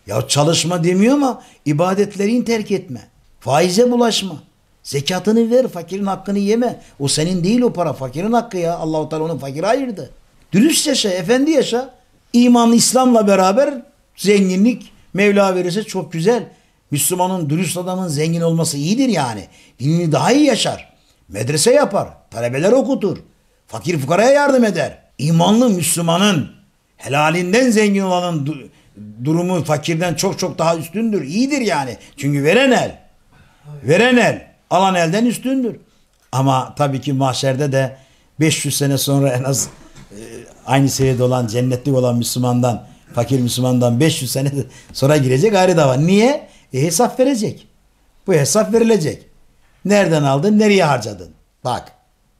Ya çalışma demiyor ama ibadetlerini terk etme. Faize bulaşma. Zekatını ver, fakirin hakkını yeme. O senin değil o para, fakirin hakkı ya. Allah-u Teala onu fakire ayırdı. Dürüst yaşa, efendi yaşa. İman, İslam'la beraber zenginlik Mevla verirse çok güzel. Müslümanın, dürüst adamın zengin olması iyidir yani. Dinini daha iyi yaşar. Medrese yapar, talebeler okutur. Fakir fukaraya yardım eder. İmanlı Müslümanın, helalinden zengin olanın durumu fakirden çok çok daha üstündür. İyidir yani. Çünkü veren el. Veren el, alan elden üstündür. Ama tabii ki mahşerde de 500 sene sonra en az aynı seviyede olan, cennetlik olan Müslümandan, fakir Müslümandan 500 sene sonra girecek ayrı dava. Niye? Hesap verecek. Bu hesap verilecek. Nereden aldın, nereye harcadın? Bak.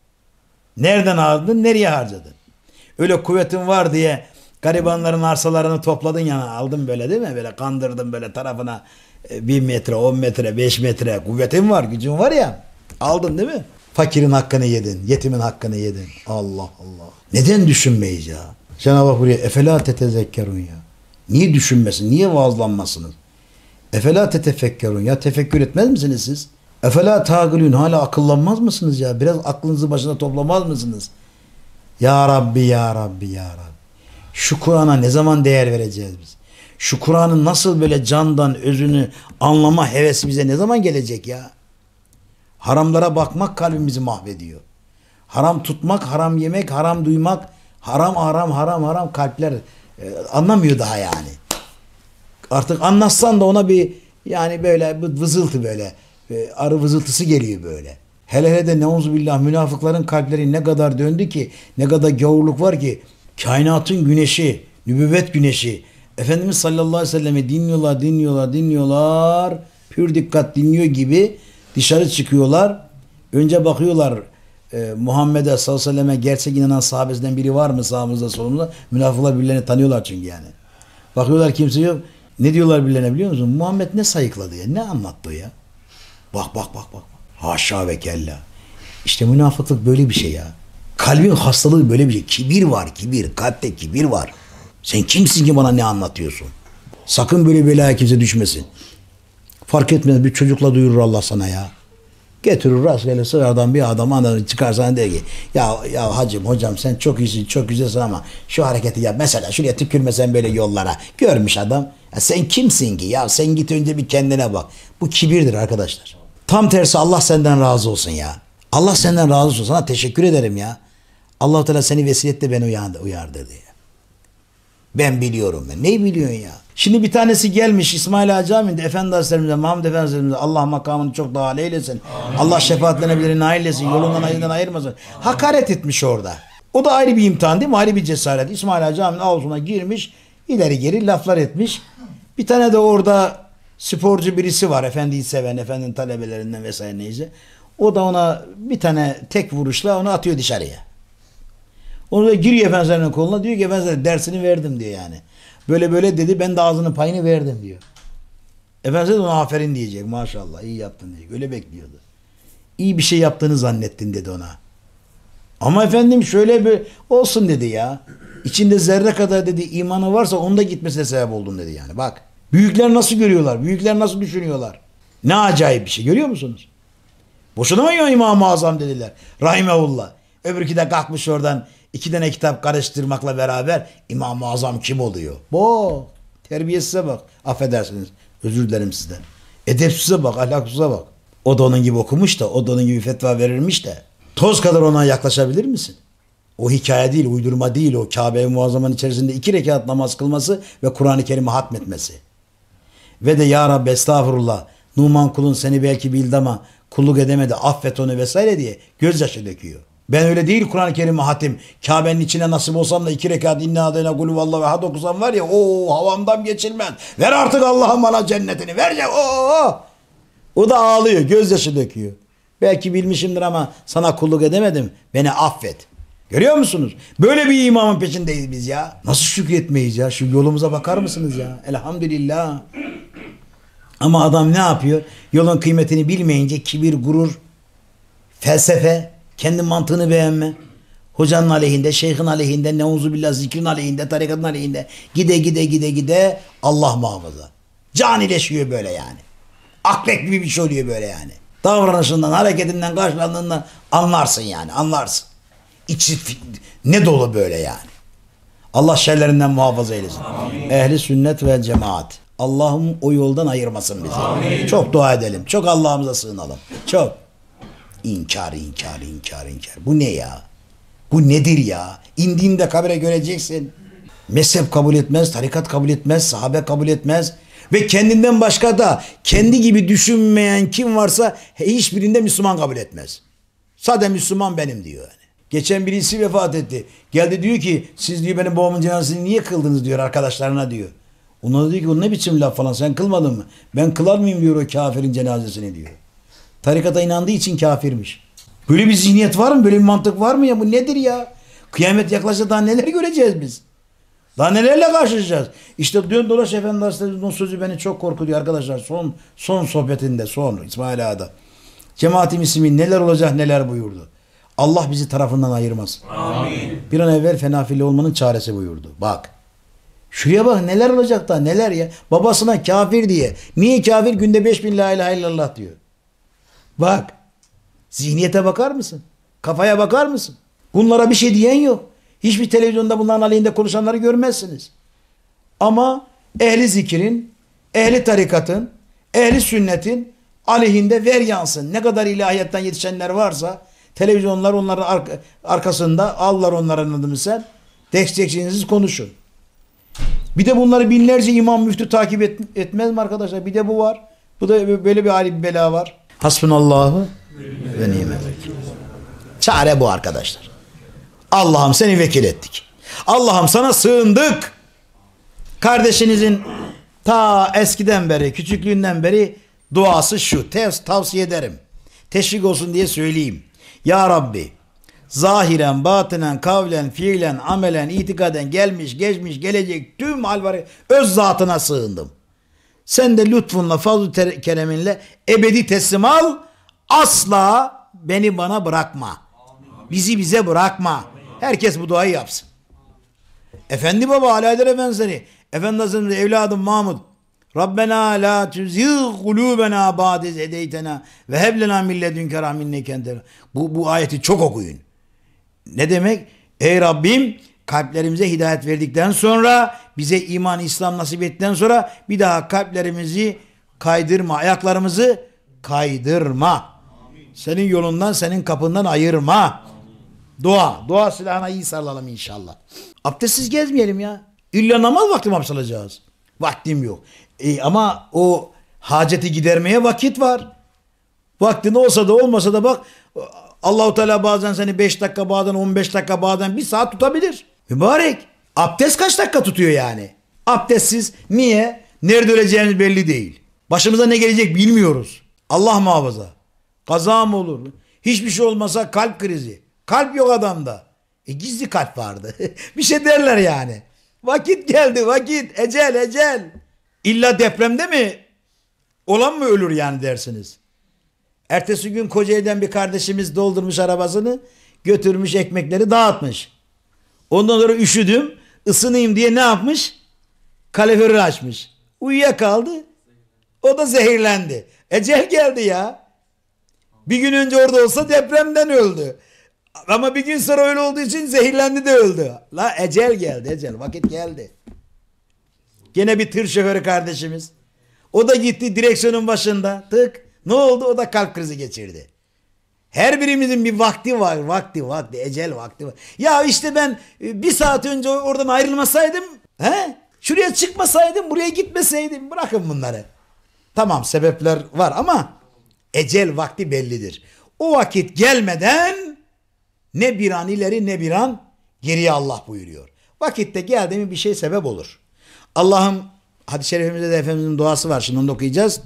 Nereden aldın, nereye harcadın? Öyle kuvvetin var diye garibanların arsalarını topladın yani aldın böyle değil mi? Böyle kandırdın böyle tarafına 1 metre, 10 metre, 5 metre kuvvetin var, gücün var ya. Aldın değil mi? Fakirin hakkını yedin, yetimin hakkını yedin. Allah Allah. Neden düşünmeyiz ya? Cenab-ı Hak buraya efela tetezekkerun ya. Niye düşünmesin? Niye vaazlanmasınız? Efela tetefekkerun ya, tefekkür etmez misiniz siz? Efela tağilün, hala akıllanmaz mısınız ya? Biraz aklınızı başına toplamaz mısınız? Ya Rabbi, ya Rabbi, ya Rabbi. Şu Kur'an'a ne zaman değer vereceğiz biz? Şu Kur'an'ın nasıl böyle candan özünü anlama hevesi bize ne zaman gelecek ya? Haramlara bakmak kalbimizi mahvediyor. Haram tutmak, haram yemek, haram duymak, haram haram haram haram kalpler anlamıyor daha yani. Artık anlatsan da ona bir yani böyle bir vızıltı böyle arı vızıltısı geliyor böyle. Hele hele de neuzubillah münafıkların kalpleri ne kadar döndü ki, ne kadar gavurluk var ki, kainatın güneşi, nübüvvet güneşi, Efendimiz sallallahu aleyhi ve sellem'i dinliyorlar, pür dikkat dinliyor gibi dışarı çıkıyorlar. Önce bakıyorlar Muhammed'e sallallahu aleyhi ve selleme gerçek inanan sahabesinden biri var mı sağımızda solumuzda? Münafıklar birbirlerini tanıyorlar çünkü yani. Bakıyorlar kimse yok. Ne diyorlar birbirlerine biliyor musun? Muhammed ne sayıkladı ya? Ne anlattı ya? Bak. Haşa ve kella. İşte münafıklık böyle bir şey ya. Kalbin hastalığı böyle bir şey. Kibir var, kibir. Kalpte kibir var. Sen kimsin ki bana ne anlatıyorsun? Sakın böyle belaya kimse düşmesin. Fark etmez, bir çocukla duyurur Allah sana ya. Getirir rastgele sıradan bir adam çıkarsan der ki ya hacım hocam sen çok iyisin çok güzelsin ama şu hareketi yap. Mesela şuraya tükürmesen böyle yollara. Görmüş adam. Ya sen kimsin ki? Ya sen git önce bir kendine bak. Bu kibirdir arkadaşlar. Tam tersi Allah senden razı olsun ya. Allah senden razı olsun. Sana teşekkür ederim ya. Allah-u Teala seni vesiletle beni uyardı diye. Ben biliyorum ben. Neyi biliyorsun ya? Şimdi bir tanesi gelmiş İsmail Ağa Camii'nde Efendi Hazretlerimize, Mahmud Efendi Hazretlerimize Allah makamını çok daha âli eylesin. Amin. Allah şefaatlerine birileri nail eylesin. Yolundan ayından ayırmasın. Hakaret etmiş orada. O da ayrı bir imtihan değil mi? Ayrı bir cesaret. İsmail Ağa Camii'nin avlusuna girmiş. İleri geri laflar etmiş. Bir tane de orada sporcu birisi var. Efendiyi seven, efendinin talebelerinden vesaire neyse. O da ona bir tane tek vuruşla onu atıyor dışarıya. Onu da giriyor Efendimiz'in koluna diyor ki Efendimiz dersini verdim diyor yani. Böyle böyle dedi ben de ağzının payını verdim diyor. Efendimiz ona aferin diyecek maşallah iyi yaptın diyecek. Öyle bekliyordu. İyi bir şey yaptığını zannettin dedi ona. Ama efendim şöyle bir olsun dedi ya. İçinde zerre kadar dedi imanı varsa onda gitmesine sebep oldun dedi yani. Bak büyükler nasıl görüyorlar? Büyükler nasıl düşünüyorlar? Ne acayip bir şey görüyor musunuz? Boşuna mı ya İmam-ı Azam dediler. Rahimehullah. Öbürkü de kalkmış oradan 2 tane kitap karıştırmakla beraber İmam-ı Azam kim oluyor? Bu terbiyesize bak. Affedersiniz. Özür dilerim sizden. Edepsize bak, ahlaksıza bak. O da onun gibi okumuş da, o da onun gibi fetva verirmiş de. Toz kadar ona yaklaşabilir misin? O hikaye değil, uydurma değil. O Kabe-i Muazzama'nın içerisinde 2 rekat namaz kılması ve Kur'an-ı Kerim'i hatmetmesi. Ve de ya Rabbi estağfurullah. Numan kulun seni belki bildi ama kulluk edemedi. Affet onu vesaire diye gözyaşı döküyor. Ben öyle değil Kur'an-ı Kerim'i hatim. Kabe'nin içine nasip olsam da 2 rekat inna adına kulü vallahi ve had okusam var ya o havamdan geçilmez. Ver artık Allah'ım bana cennetini verecek. O da ağlıyor, gözyaşı döküyor. Belki bilmişimdir ama sana kulluk edemedim. Beni affet. Görüyor musunuz? Böyle bir imamın peşindeyiz biz ya. Nasıl şükretmeyiz ya? Şu yolumuza bakar mısınız ya? Elhamdülillah. Ama adam ne yapıyor? Yolun kıymetini bilmeyince kibir, gurur, felsefe, kendi mantığını beğenme. Hocanın aleyhinde, şeyhin aleyhinde, neuzubillah zikrin aleyhinde, tarikatın aleyhinde. Gide Allah muhafaza. Canileşiyor böyle yani. Akrep gibi bir şey oluyor böyle yani. Davranışından, hareketinden, karşılandığından anlarsın yani, anlarsın. İçi ne dolu böyle yani. Allah şerlerinden muhafaza eylesin. Amin. Ehli sünnet ve cemaat. Allah'ım o yoldan ayırmasın bizi. Amin. Çok dua edelim. Çok Allah'ımıza sığınalım. Çok. İnkar. Bu ne ya? Bu nedir ya? İndiğinde kabire göreceksin. Mezhep kabul etmez, tarikat kabul etmez, sahabe kabul etmez. Ve kendinden başka da kendi gibi düşünmeyen kim varsa hiçbirinde Müslüman kabul etmez. Sadece Müslüman benim diyor yani. Geçen birisi vefat etti. Geldi diyor ki siz diyor benim babamın cenazesini niye kıldınız diyor arkadaşlarına diyor. Onlar diyor ki o ne biçim laf falan sen kılmadın mı? Ben kılar mıyım diyor o kafirin cenazesini diyor. Tarikata inandığı için kafirmiş. Böyle bir zihniyet var mı? Böyle bir mantık var mı ya? Bu nedir ya? Kıyamet yaklaşsa daha neler göreceğiz biz? Daha nelerle karşılaşacağız? İşte dön dolaş Efendi Hazretleri'nin sözü beni çok korkutuyor arkadaşlar. Son sohbetinde İsmail Ağa'da. Cemaat-i Müslümin neler olacak neler buyurdu. Allah bizi tarafından ayırmaz. Amin. Bir an evvel fenafilli olmanın çaresi buyurdu. Bak. Şuraya bak neler olacak da neler ya. Babasına kafir diye. Niye kafir? Günde 5000 la ilahe illallah diyor. Bak. Zihniyete bakar mısın? Kafaya bakar mısın? Bunlara bir şey diyen yok. Hiçbir televizyonda bunların aleyhinde konuşanları görmezsiniz. Ama ehli zikrin, ehli tarikatın, ehli sünnetin aleyhinde ver yansın. Ne kadar ilahiyattan yetişenler varsa televizyonlar onların arkasında alırlar onların adını sen. Destekçiniz konuşun. Bir de bunları binlerce imam müftü takip etmez mi arkadaşlar? Bir de bu var. Bu da böyle bir hali bir bela var. Hasbunallahu ve ni'mel vekil. Çare bu arkadaşlar. Allah'ım seni vekil ettik. Allah'ım sana sığındık. Kardeşinizin ta eskiden beri, küçüklüğünden beri duası şu. Tavsiye ederim. Teşvik olsun diye söyleyeyim. Ya Rabbi, zahiren, batinen, kavlen, fiilen, amelen, itikaden gelmiş, geçmiş, gelecek tüm halvari öz zatına sığındım. Sen de lütfunla, fazl-ı kereminle ebedi teslim al. Asla beni bana bırakma. Bizi bize bırakma. Herkes bu duayı yapsın. Efendi Baba Alaeddin Efendisi, Efendi Hazretleri evladım Mahmud, Rabbena la tuzigh kulubena ba'de iz hedeytena ve heb lena min ledünke rahmeten inneke entel. Bu ayeti çok okuyun. Ne demek? Ey Rabbim kalplerimize hidayet verdikten sonra, bize iman, İslam nasip ettikten sonra bir daha kalplerimizi kaydırma, ayaklarımızı kaydırma. Senin yolundan, senin kapından ayırma. Dua silahına iyi sarılalım inşallah. Abdestsiz gezmeyelim ya. İlla namaz vakti mi abdest alacağız? Vaktim yok. Ama o haceti gidermeye vakit var. Vaktin olsa da olmasa da bak Allah-u Teala bazen seni 5 dakika, bazen 15 dakika, bazen 1 saat tutabilir. Mübarek. Abdest kaç dakika tutuyor yani? Abdestsiz niye? Nerede öleceğimiz belli değil. Başımıza ne gelecek bilmiyoruz. Allah muhafaza. Kaza mı olur? Hiçbir şey olmasa kalp krizi. Kalp yok adamda. Gizli kalp vardı. Bir şey derler yani. Vakit geldi vakit. Ecel. İlla depremde mi? Olan mı ölür yani dersiniz. Ertesi gün Kocaeli'den bir kardeşimiz doldurmuş arabasını. Götürmüş ekmekleri dağıtmış. Ondan sonra üşüdüm. Isınayım diye ne yapmış? Kaloriferi açmış. Uyuyakaldı. O da zehirlendi. Ecel geldi ya. Bir gün önce orada olsa depremden öldü. Ama bir gün sonra öyle olduğu için zehirlendi de öldü. La ecel geldi, vakit geldi. Gene bir tır şoförü kardeşimiz. O da gitti direksiyonun başında. Tık. Ne oldu? O da kalp krizi geçirdi. Her birimizin bir vakti var. Vakti. Ecel vakti var. Ya işte ben 1 saat önce oradan ayrılmasaydım. Şuraya çıkmasaydım. Buraya gitmeseydim. Bırakın bunları. Tamam sebepler var ama ecel vakti bellidir. O vakit gelmeden ne bir an ileri ne bir an geriye Allah buyuruyor. Vakitte geldi mi bir şey sebep olur. Allah'ım hadis-i şerifimizde de Efendimizin duası var. Şimdi onu da okuyacağız.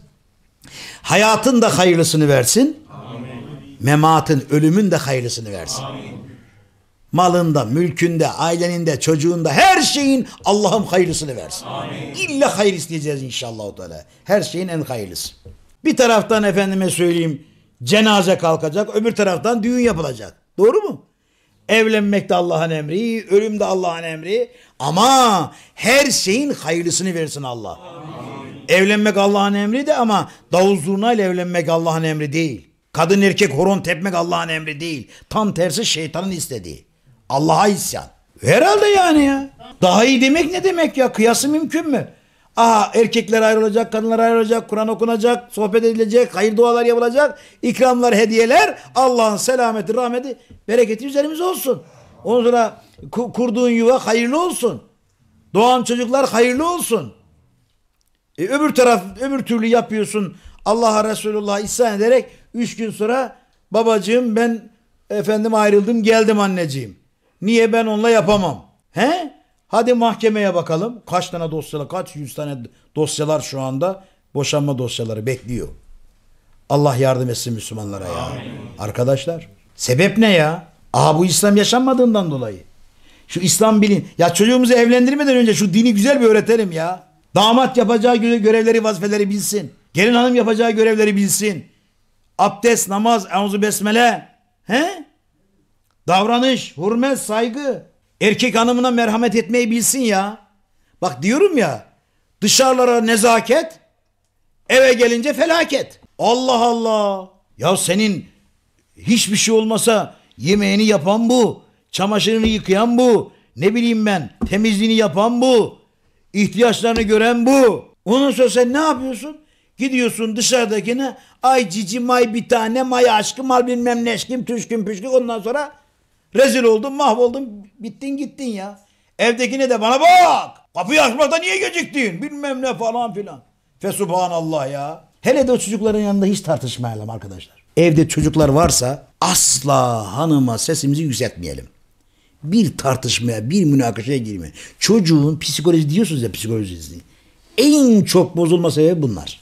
Hayatın da hayırlısını versin. Amin. Mematın, ölümün de hayırlısını versin. Amin. Malında, mülkünde, aileninde, çocuğunda her şeyin Allah'ım hayırlısını versin. Amin. İlla hayır isteyeceğiz inşallah. Her şeyin en hayırlısı. Bir taraftan efendime söyleyeyim cenaze kalkacak, öbür taraftan düğün yapılacak. Doğru mu? Evlenmek de Allah'ın emri, ölüm de Allah'ın emri. Ama her şeyin hayırlısını versin Allah. Amin. Evlenmek Allah'ın emri de ama davul zurnayla evlenmek Allah'ın emri değil. Kadın erkek horon tepmek Allah'ın emri değil. Tam tersi şeytanın istediği. Allah'a isyan. Herhalde yani ya. Daha iyi demek ne demek ya? Kıyası mümkün mü? Aha, erkekler ayrılacak, kadınlar ayrılacak, Kur'an okunacak, sohbet edilecek, hayır dualar yapılacak, ikramlar, hediyeler, Allah'ın selameti, rahmeti, bereketi üzerimize olsun. Ondan sonra kurduğun yuva hayırlı olsun. Doğan çocuklar hayırlı olsun. Öbür türlü yapıyorsun. Allah'a Resulullah ihsan ederek 3 gün sonra babacığım ben ayrıldım geldim anneciğim. Niye ben onunla yapamam? He? Hadi mahkemeye bakalım. Kaç tane dosyalar, kaç yüz tane dosyalar şu anda boşanma dosyaları bekliyor. Allah yardım etsin Müslümanlara ya. Amin. Arkadaşlar sebep ne ya? Bu İslam yaşanmadığından dolayı. Şu İslam bilin. Ya çocuğumuzu evlendirmeden önce şu dini güzel bir öğretelim ya. Damat yapacağı görevleri, vazifeleri bilsin. Gelin hanım yapacağı görevleri bilsin. Abdest, namaz, euzu besmele. He? Davranış, hürmet, saygı. Erkek hanımına merhamet etmeyi bilsin ya. Bak diyorum ya. Dışarılara nezaket, eve gelince felaket. Allah Allah. Ya senin hiçbir şey olmasa yemeğini yapan bu. Çamaşırını yıkayan bu. Ne bileyim ben, temizliğini yapan bu. İhtiyaçlarını gören bu. Ondan sonra sen ne yapıyorsun? Gidiyorsun dışarıdakine ay cici may bir tane may aşkım al bilmem neşkim tüşküm püşküm ondan sonra rezil oldun mahvoldun bittin gittin ya. Evdekine de bana bak kapıyı açmakta niye geciktin bilmem ne falan filan. Fesubhanallah ya. Hele de o çocukların yanında hiç tartışmayalım arkadaşlar. Evde çocuklar varsa asla hanıma sesimizi yükseltmeyelim. Bir tartışmaya, bir münakaşaya girme. Çocuğun psikolojisi diyorsunuz ya psikolojisi. En çok bozulma sebebi bunlar.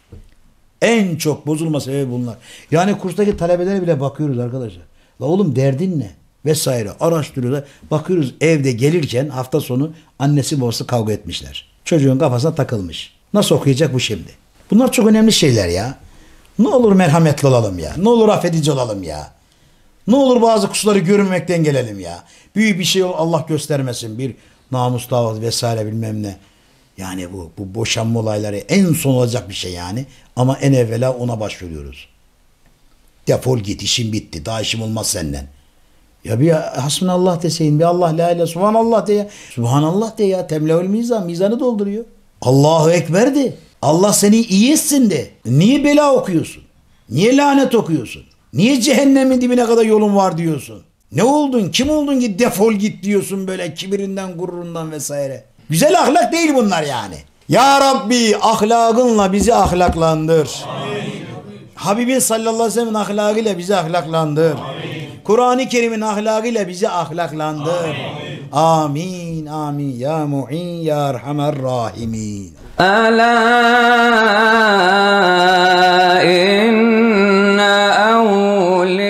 En çok bozulma sebebi bunlar. Yani kurstaki talebelere bile bakıyoruz arkadaşlar. La oğlum derdin ne? Vesaire araştırıyorlar. Bakıyoruz evde gelirken hafta sonu annesi babası kavga etmişler. Çocuğun kafasına takılmış. Nasıl okuyacak bu şimdi? Bunlar çok önemli şeyler ya. Ne olur merhametli olalım ya. Ne olur affedici olalım ya. Ne olur bazı kusurları görünmekten gelelim ya. Büyük bir şey Allah göstermesin. Bir namus davası vesaire bilmem ne. Yani bu boşanma olayları en son olacak bir şey yani. Ama en evvela ona başvuruyoruz. Defol git işim bitti. Daha işim olmaz senden. Ya bir hasbunallah deseyin. Bir Allah la ilahe subhanallah de ya. Subhanallah de ya. Temleül mizan. Mizanı dolduruyor. Allahu Ekber de. Allah seni iyi etsin de. Niye bela okuyorsun? Niye lanet okuyorsun? Niye cehennemin dibine kadar yolun var diyorsun? Ne oldun? Kim oldun ki defol git diyorsun böyle kibirinden gururundan vesaire. Güzel ahlak değil bunlar yani. Ya Rabbi ahlakınla bizi ahlaklandır. Amin. Habibin sallallahu aleyhi ve sellem'in ahlakıyla bizi ahlaklandır. Kur'an-ı Kerim'in ahlakıyla bizi ahlaklandır. Amin. Amin. Ya mu'in ya erhamer rahimin. Ala inna